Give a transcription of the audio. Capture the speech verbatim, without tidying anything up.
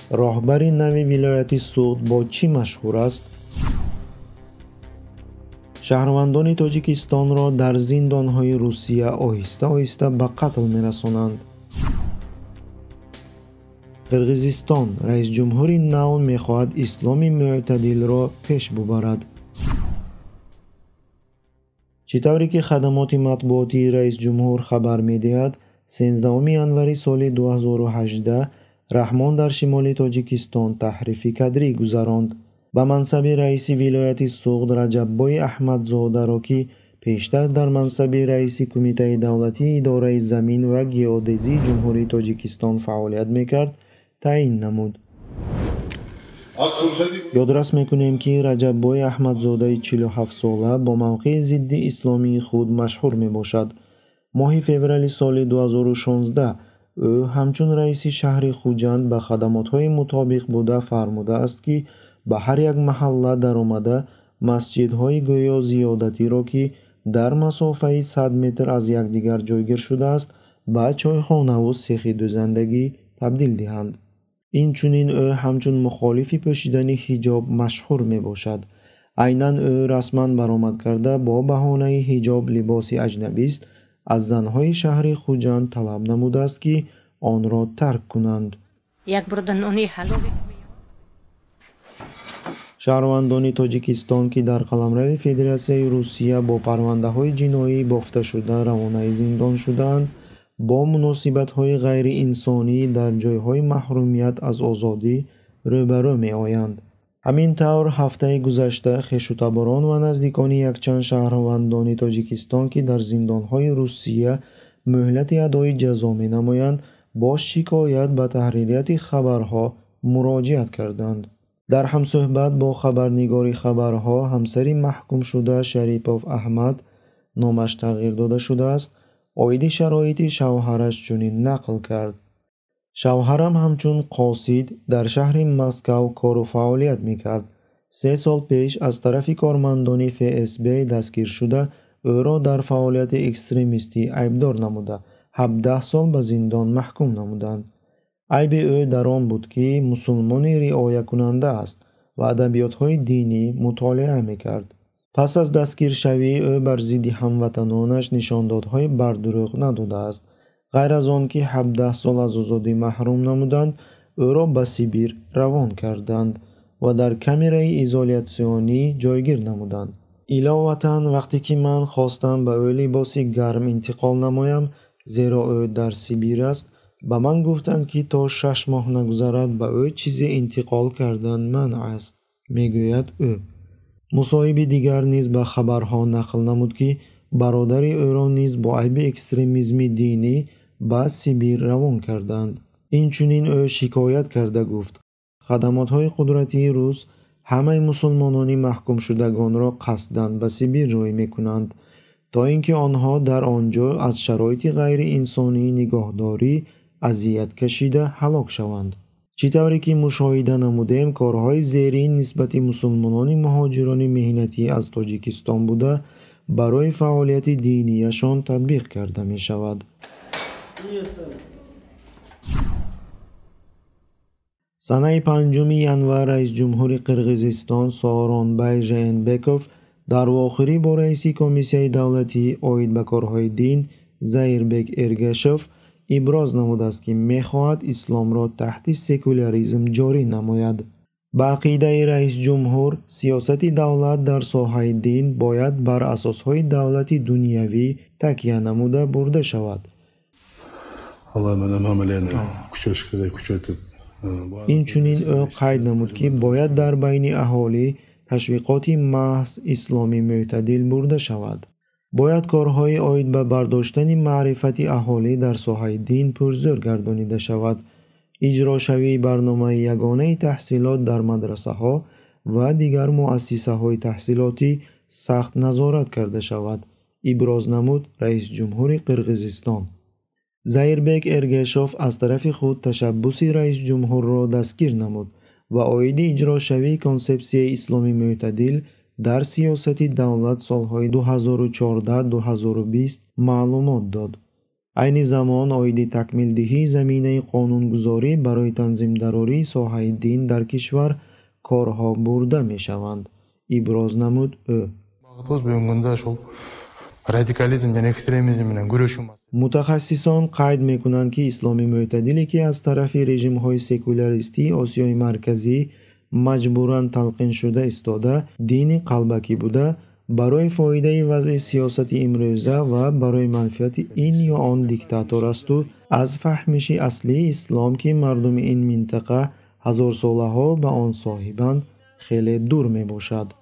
роҳбари нави вилояти суғд бо чӣ машҳур аст? шаҳрвандони тоҷикистонро дар зиндонҳои русия оҳиста оҳиста ба қатл мерасонанд. қирғизистон раисҷумҳури нав мехоҳад исломи мӯътадилро пеш бубарад. чӣ тавре ки хадамоти матбуотии раисҷумҳур хабар медиҳад, сенздаҳуми январи соли ду ҳазору ҳаждаҳ раҳмон дар шимоли тоҷикистон таҳрифи кадрӣ гузаронд. ба мансаби раиси вилояти суғд Раҷаббой Аҳмадзодаро, ки пештар дар мансаби раиси кумитаи давлатии идораи замин ва геодезии ҷумҳурии Тоҷикистон фаъолият мекард, таъин намуд. ёдрас мекунем, ки Раҷаббой Аҳмадзодаи чилу ҳафт сола бо мавқеи зидди исломии худ машҳур мебошад. моҳи феврали соли ду ҳазору шонздаҳ ӯ ҳамчун раиси шаҳри Хуҷанд ба хадамотҳои мутобиқ буда фармудааст, ки ба ҳар як маҳалла даромада масҷидҳои гӯё зиёдатиро, ки дар масофаи сад метр аз якдигар ҷойгир шудааст, ба чойхонаву сехи дӯзандагӣ табдил диҳанд. инчунин ӯ ҳамчун мухолифи пӯшидани ҳиҷоб машҳур мебошад. айнан ӯ расман баромад карда бо баҳонаи ҳиҷоб либоси аҷнабист аз занҳои шаҳри Хуҷанд талаб намудааст, ки онро тарк кунанд. шаҳрвандони Тоҷикистон, ки дар қаламрави Федератсияи Русия бо парвандаҳои ҷиноӣ бофташуда равонаи зиндон шудаанд, бо муносибатҳои ғайриинсонӣ дар ҷойҳои маҳрумият аз озодӣ рӯбарӯ меоянд. ҳамин тавр ҳафтаи гузашта хешутаборон ва наздикони якчанд шаҳрвандони Тоҷикистон, ки дар зиндонҳои Русия мӯҳлати адои ҷазо менамоянд, бо шикоят ба таҳририяти хабарҳо муроҷиат карданд. дар ҳамсӯҳбат бо хабарнигори хабарҳо ҳамсари маҳкумшуда Шарипов Аҳмад, номаш тағйир дода шудааст, оиди шароити шавҳараш чунин нақл кард. шавҳарам ҳамчун қосид дар шаҳри Москав кору фаъолият мекард. се сол пеш аз тарафи кормандони эф эс бэ дастгир шуда, ӯро дар фаъолияти экстремистӣ айбдор намуда, ҳабдаҳ сол ба зиндон маҳкум намуданд. айби ӯ дар он буд, ки мусулмони риоякунанда аст ва адабиётҳои динӣ мутолиа мекард. пас аз дастгиршавӣ ӯ бар зидди ҳамватанонаш нишондодҳои бардурӯғ надодааст. ғайр аз он ки ҳабдаҳ сол аз озодӣ маҳрум намуданд, ӯро ба Сибир равон карданд ва дар камераи изолятсионӣ ҷойгир намуданд. иловатан, вақте ки ман хостам ба ӯ либоси гарм интиқол намоям, зеро ӯ дар Сибир аст, ба ман гуфтанд, ки то шаш моҳ нагузарад ба ӯ чизе интиқол кардан манъ аст, мегӯяд ӯ. мусоҳиби дигар низ ба хабарҳо нақл намуд, ки бародари ӯро низ бо айби экстремизми динӣ ба Сибир равон карданд. инчунин ӯ шикоят карда гуфт, хадамотҳои қудратии рус ҳамаи мусулмонони маҳкумшудагонро қасдан ба Сибир рӯй мекунанд, то ин ки онҳо дар он ҷо аз шароити ғайриинсонӣ нигоҳдорӣ азият кашида ҳалок шаванд. чӣ тавре ки мушоҳида намудем, корҳои зерин нисбати мусулмонони муҳоҷирони меҳнатӣ аз Тоҷикистон буда барои фаъолияти динияшон татбиқ карда мешавад. санаи панҷуми январ раисҷумҳури Қирғизистон Сооронбай Жээнбеков дар вохӯрӣ бо раиси комиссияи давлатӣ оид ба корҳои дин Заирбек Эргашев иброз намудааст, ки мехоҳад исломро таҳти секуляризм ҷорӣ намояд. ба ақидаи раисҷумҳур, сиёсати давлат дар соҳаи дин бояд бар асосҳои давлати дунявӣ такя намуда бурда шавад. инчунин ӯ қайд намуд, ки бояд дар байни аҳолӣ ташвиқоти маҳз исломи мӯътадил бурда шавад. бояд корҳои оид ба бардоштани маърифати аҳолӣ дар соҳаи дин пурзӯр гардонида шавад. иҷрошавии барномаи ягонаи таҳсилот дар мадрасаҳо ва дигар муассисаҳои таҳсилотӣ сахт назорат карда шавад, иброз намуд раисҷумҳури Қирғизистон. Заирбек Эргашев аз тарафи худ ташаббуси раисҷумҳурро дастгир намуд ва оиди иҷрошавии консепсияи исломи мӯътадил дар сиёсати давлат солҳои ду ҳазору чордаҳ - ду ҳазору бист маълумот дод. айни замон оиди такмилдиҳии заминаи қонунгузорӣ барои танзимдарории соҳаи дин дар кишвар корҳо бурда мешаванд, иброз намуд ӯ. Бағытыбыз бүгінгі күнде ошол радикализм жана экстремизм менен күрөшүү. Мутахассисон қайд мекунанд ки исломи мӯътадиле ки аз тарафи режимҳои секуляристии Осиёи Марказӣ маҷбуран талқин шуда истода, дини қалбакӣ буда, барои фоидаи вазъи сиёсати имрӯза ва барои манфиати ин ё он диктатор асту аз фаҳмиши аслии ислом ки мардуми ин минтақа ҳазорсолаҳо ба он соҳибанд хеле дур мебошад.